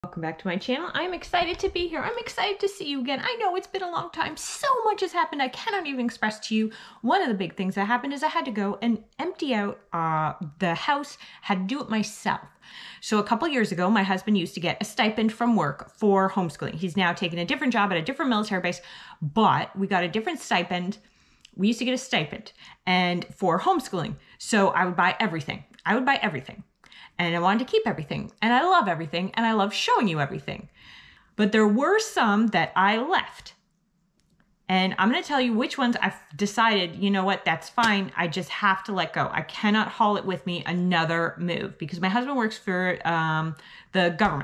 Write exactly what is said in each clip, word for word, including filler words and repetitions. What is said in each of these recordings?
Welcome back to my channel. I'm excited to be here. I'm excited to see you again. I know it's been a long time. So much has happened. I cannot even express to you. One of the big things that happened is I had to go and empty out uh, the house, had to do it myself. So a couple years ago, my husband used to get a stipend from work for homeschooling. He's now taken a different job at a different military base, but we got a different stipend. We used to get a stipend and for homeschooling. So I would buy everything. I would buy everything. And I wanted to keep everything. And I love everything. And I love showing you everything. But there were some that I left. And I'm going to tell you which ones I've decided, you know what, that's fine. I just have to let go. I cannot haul it with me another move because my husband works for um, the government.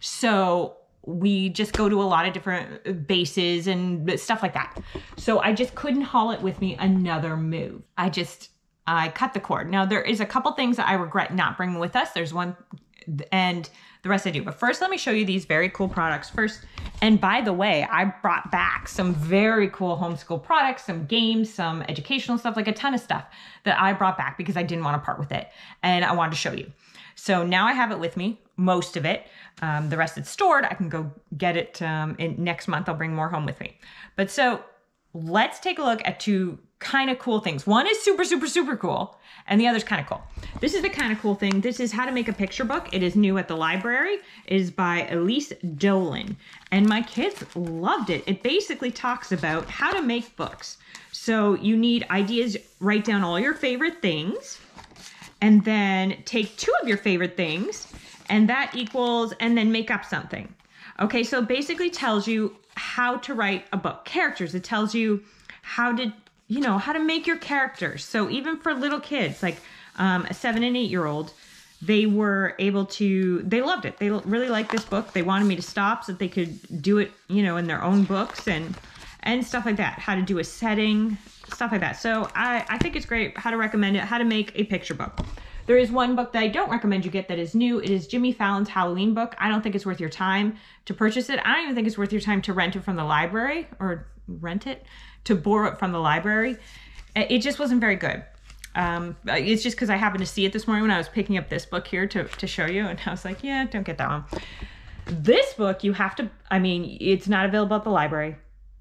So we just go to a lot of different bases and stuff like that. So I just couldn't haul it with me another move. I just... I cut the cord. Now, there is a couple things that I regret not bringing with us. There's one, and the rest I do. But first, let me show you these very cool products first. And by the way, I brought back some very cool homeschool products, some games, some educational stuff, like a ton of stuff that I brought back because I didn't want to part with it. And I wanted to show you. So now I have it with me, most of it. Um, the rest is stored. I can go get it um, in next month. I'll bring more home with me. But so let's take a look at two kind of cool things. One is super, super, super cool, and the other's kind of cool. This is the kind of cool thing. This is How to Make a Picture Book. It is new at the library. It is by Elise Dolan, and my kids loved it. It basically talks about how to make books. So you need ideas, write down all your favorite things, and then take two of your favorite things, and that equals, and then make up something. Okay, so it basically tells you how to write a book. Characters, it tells you how to, you know, how to make your characters. So even for little kids, like um, a seven and eight year old, they were able to, they loved it. They really liked this book. They wanted me to stop so that they could do it, you know, in their own books and, and stuff like that. How to do a setting, stuff like that. So I, I think it's great. How to recommend it, how to make a picture book. There is one book that I don't recommend you get that is new. It is Jimmy Fallon's Halloween book. I don't think it's worth your time to purchase it. I don't even think it's worth your time to rent it from the library or rent it, to borrow it from the library. It just wasn't very good. Um, it's just because I happened to see it this morning when I was picking up this book here to, to show you. And I was like, yeah, don't get that one. This book, you have to, I mean, it's not available at the library.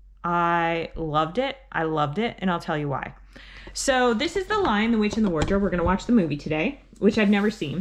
I loved it. I loved it. And I'll tell you why. So this is The Lion, the Witch, and the Wardrobe. We're going to watch the movie today, which I've never seen.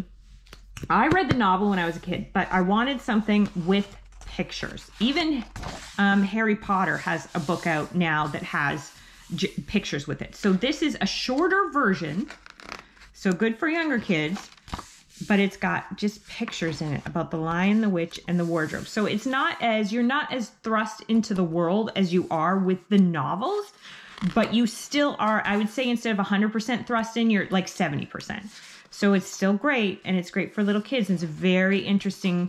I read the novel when I was a kid, but I wanted something with pictures. Even um, Harry Potter has a book out now that has j pictures with it. So this is a shorter version, so good for younger kids, but it's got just pictures in it about the Lion, the Witch, and the Wardrobe. So it's not as, you're not as thrust into the world as you are with the novels, but you still are, I would say instead of one hundred percent thrust in, you're like seventy percent. So it's still great, and it's great for little kids. And it's a very interesting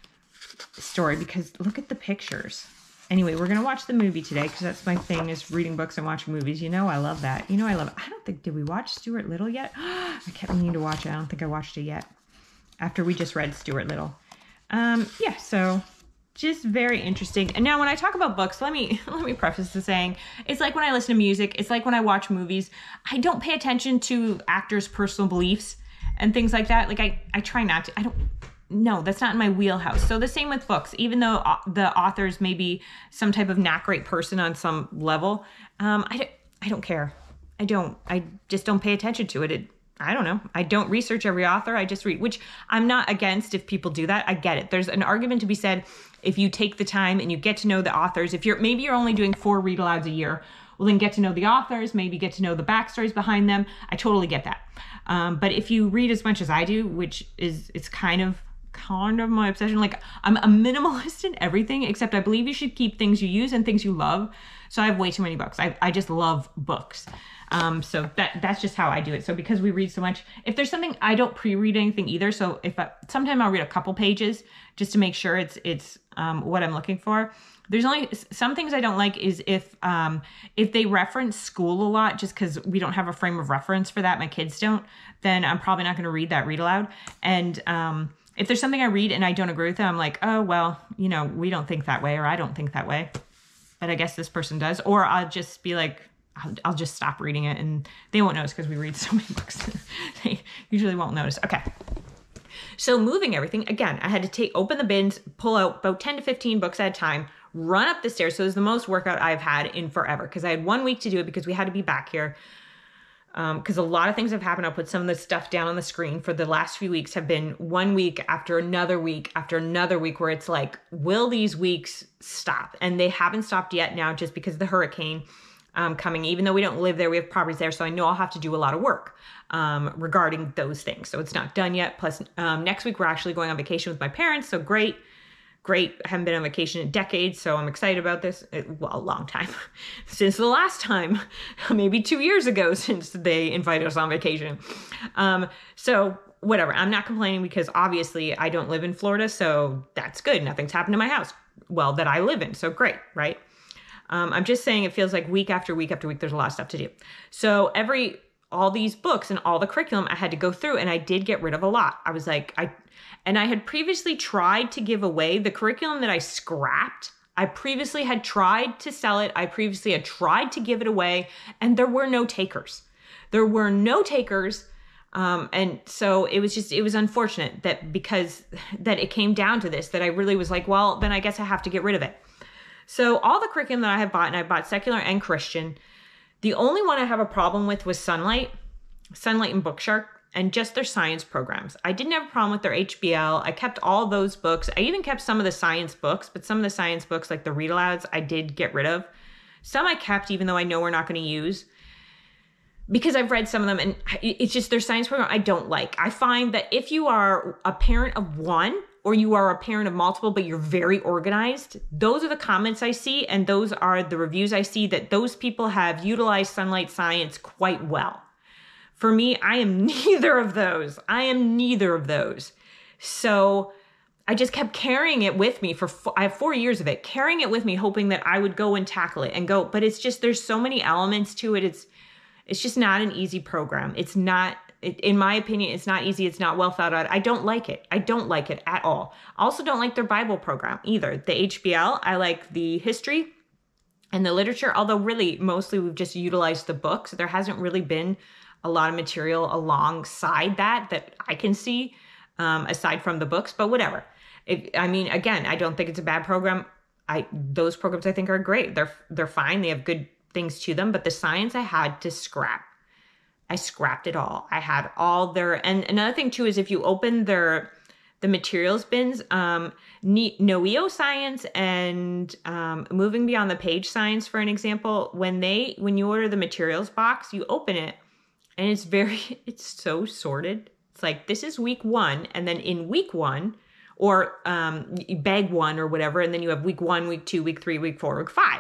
story because look at the pictures. Anyway, we're going to watch the movie today because that's my thing, is reading books and watching movies. You know I love that. You know I love it. I don't think, did we watch Stuart Little yet? I kept meaning to watch it. I don't think I watched it yet after we just read Stuart Little. Um, yeah, so just very interesting. And now when I talk about books, let me let me preface this saying, it's like when I listen to music, it's like when I watch movies, I don't pay attention to actors' personal beliefs and things like that. Like I, I try not to, I don't, no, that's not in my wheelhouse. So the same with books, even though the authors may be some type of not great person on some level, um, I, don't, I don't care. I don't, I just don't pay attention to it. It I don't know. I don't research every author. I just read, which I'm not against if people do that. I get it. There's an argument to be said if you take the time and you get to know the authors. If you're, maybe you're only doing four read alouds a year, well then get to know the authors, maybe get to know the backstories behind them. I totally get that. Um, but if you read as much as I do, which is, it's kind of, kind of my obsession. Like I'm a minimalist in everything, except I believe you should keep things you use and things you love. So I have way too many books. I, I just love books. Um, so that, that's just how I do it. So because we read so much, if there's something, I don't pre-read anything either. So if I, sometime I'll read a couple pages just to make sure it's, it's, um, what I'm looking for. There's only some things I don't like is if, um, if they reference school a lot, just cause we don't have a frame of reference for that. My kids don't, then I'm probably not going to read that read aloud. And, um, if there's something I read and I don't agree with it, I'm like, oh, well, you know, we don't think that way, or I don't think that way, but I guess this person does. Or I'll just be like, I'll, I'll just stop reading it and they won't notice because we read so many books. They usually won't notice. Okay. So moving everything, again, I had to take, open the bins, pull out about ten to fifteen books at a time, run up the stairs. So it was the most workout I've had in forever because I had one week to do it because we had to be back here. Because um, a lot of things have happened. I'll put some of the stuff down on the screen for the last few weeks have been one week after another week after another week where it's like, will these weeks stop? And they haven't stopped yet now just because of the hurricane um, coming. Even though we don't live there, we have properties there. So I know I'll have to do a lot of work um, regarding those things. So it's not done yet. Plus um, next week, we're actually going on vacation with my parents. So great. Great. I haven't been on vacation in decades, so I'm excited about this. It, well, a long time. Since the last time, maybe two years ago, since they invited us on vacation. Um, so whatever. I'm not complaining because obviously I don't live in Florida, so that's good. Nothing's happened to my house. Well, that I live in. So great, right? Um, I'm just saying it feels like week after week after week, there's a lot of stuff to do. So every, all these books and all the curriculum I had to go through, and I did get rid of a lot. I was like, I, and I had previously tried to give away the curriculum that I scrapped. I previously had tried to sell it. I previously had tried to give it away, and there were no takers. There were no takers. Um, and so it was just, it was unfortunate that because that it came down to this, that I really was like, well, then I guess I have to get rid of it. So all the curriculum that I have bought, and I bought secular and Christian, the only one I have a problem with was Sunlight, Sunlight and Bookshark, and just their science programs. I didn't have a problem with their H B L. I kept all those books. I even kept some of the science books, but some of the science books, like the read alouds, I did get rid of. Some I kept, even though I know we're not going to use, because I've read some of them, and it's just their science program I don't like. I find that if you are a parent of one, or you are a parent of multiple, but you're very organized, those are the comments I see, and those are the reviews I see, that those people have utilized Sunlight Science quite well. For me, I am neither of those. I am neither of those. So I just kept carrying it with me for, four, I have four years of it, carrying it with me, hoping that I would go and tackle it and go. But it's just, there's so many elements to it. It's, it's just not an easy program. It's not, it, in my opinion, it's not easy. It's not well thought out. I don't like it. I don't like it at all. I also don't like their Bible program either. The H B L, I like the history and the literature, although really mostly we've just utilized the books. There hasn't really been a lot of material alongside that that I can see, um, aside from the books, but whatever. It, I mean, again, I don't think it's a bad program. I those programs I think are great. They're they're fine. They have good things to them, but the science I had to scrap. I scrapped it all. I had all their, and another thing too is if you open their the materials bins, um, Noeo Science and um, Moving Beyond the Page Science, for an example, when they when you order the materials box, you open it. And it's very, it's so sorted. It's like, this is week one. And then in week one, or um, bag one or whatever, and then you have week one, week two, week three, week four, week five.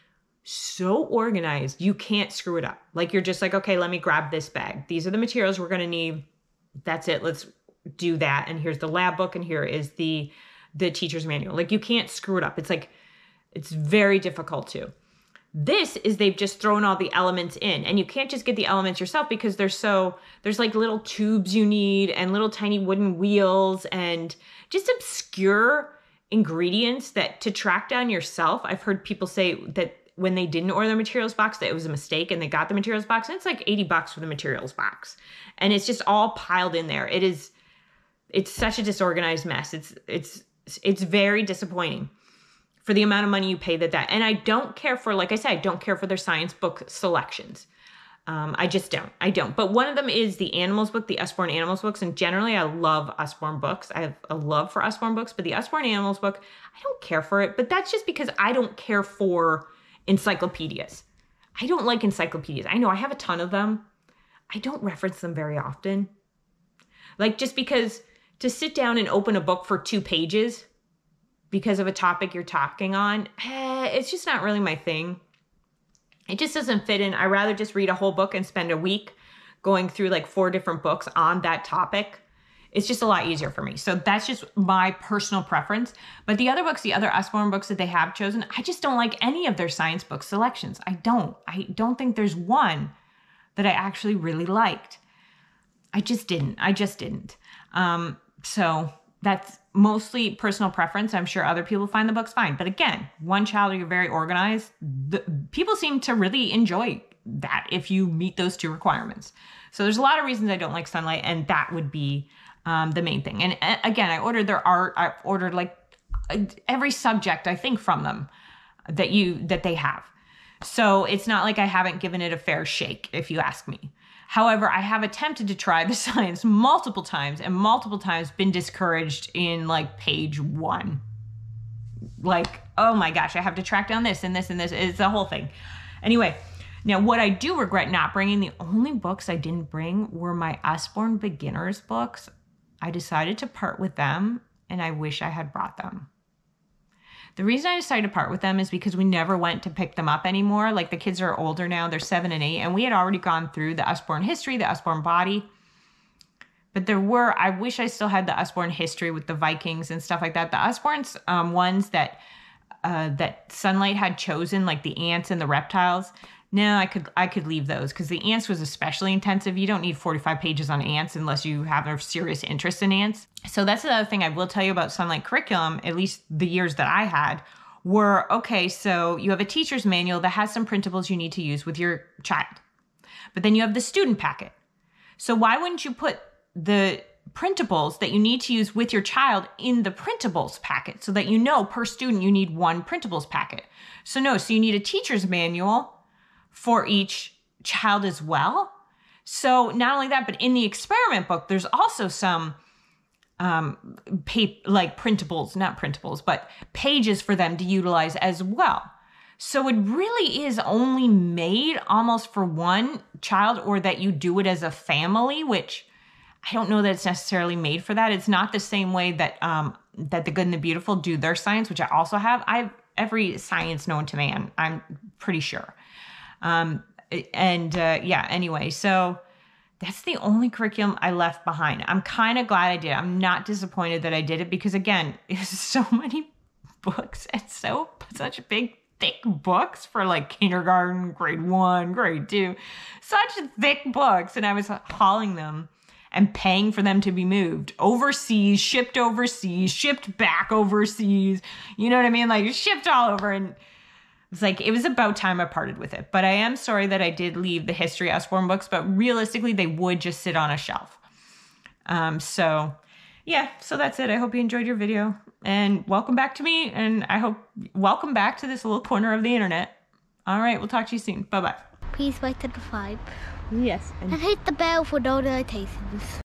So organized, you can't screw it up. Like, you're just like, okay, let me grab this bag. These are the materials we're going to need. That's it. Let's do that. And here's the lab book. And here is the, the teacher's manual. Like, you can't screw it up. It's like, it's very difficult to. This is they've just thrown all the elements in, and you can't just get the elements yourself because there's so there's like little tubes you need and little tiny wooden wheels and just obscure ingredients that to track down yourself. I've heard people say that when they didn't order the materials box, that it was a mistake and they got the materials box, and it's like eighty bucks for the materials box. And it's just all piled in there. It is, it's such a disorganized mess. It's, it's, it's very disappointing for the amount of money you pay that that. And I don't care for, like I said, I don't care for their science book selections. Um, I just don't. I don't. But one of them is the animals book, the Usborne Animals books. And generally, I love Usborne books. I have a love for Usborne books. But the Usborne Animals book, I don't care for it. But that's just because I don't care for encyclopedias. I don't like encyclopedias. I know I have a ton of them. I don't reference them very often. Like, just because to sit down and open a book for two pages because of a topic you're talking on, eh, it's just not really my thing. It just doesn't fit in. I'd rather just read a whole book and spend a week going through like four different books on that topic. It's just a lot easier for me. So that's just my personal preference. But the other books, the other Usborne books that they have chosen, I just don't like any of their science book selections. I don't. I don't think there's one that I actually really liked. I just didn't. I just didn't. Um, so that's mostly personal preference. I'm sure other people find the books fine. But again, one child, you're very organized. The, people seem to really enjoy that if you meet those two requirements. So there's a lot of reasons I don't like Sunlight, and that would be um, the main thing. And uh, again, I ordered their art. I ordered like every subject, I think, from them that you that they have. So it's not like I haven't given it a fair shake, if you ask me. However, I have attempted to try the science multiple times and multiple times been discouraged in like page one. Like, oh my gosh, I have to track down this and this and this. It's the whole thing. Anyway, now what I do regret not bringing, the only books I didn't bring were my Usborne Beginners books. I decided to part with them, and I wish I had brought them. The reason I decided to part with them is because we never went to pick them up anymore. Like, the kids are older now, they're seven and eight, and we had already gone through the Usborne history, the Usborne body. But there were, I wish I still had the Usborne history with the Vikings and stuff like that. The Usborne's um, ones that uh, that Sunlight had chosen, like the ants and the reptiles. No, I could I could leave those because the ants was especially intensive. You don't need forty-five pages on ants unless you have a serious interest in ants. So that's the other thing I will tell you about Sunlight curriculum, at least the years that I had, were, okay, so you have a teacher's manual that has some printables you need to use with your child. But then you have the student packet. So why wouldn't you put the printables that you need to use with your child in the printables packet so that you know per student you need one printables packet? So no, so you need a teacher's manual for each child as well. So not only that, but in the experiment book, there's also some um, pa- like printables, not printables, but pages for them to utilize as well. So it really is only made almost for one child, or that you do it as a family, which I don't know that it's necessarily made for that. It's not the same way that um, that The Good and the Beautiful do their science, which I also have. I have every science known to man, I'm pretty sure. Um, and, uh, yeah, anyway, so that's the only curriculum I left behind. I'm kind of glad I did. I'm not disappointed that I did it because, again, it's so many books and so such big, thick books for like kindergarten, grade one, grade two, such thick books. And I was hauling them and paying for them to be moved overseas, shipped overseas, shipped back overseas. You know what I mean? Like, shipped all over. And it's like, it was about time I parted with it. But I am sorry that I did leave the history Usborne books, but realistically, they would just sit on a shelf. Um, so yeah, so that's it. I hope you enjoyed your video, and welcome back to me. And I hope, welcome back to this little corner of the internet. All right, we'll talk to you soon. Bye-bye. Please like and subscribe. Yes. And, and hit the bell for notifications.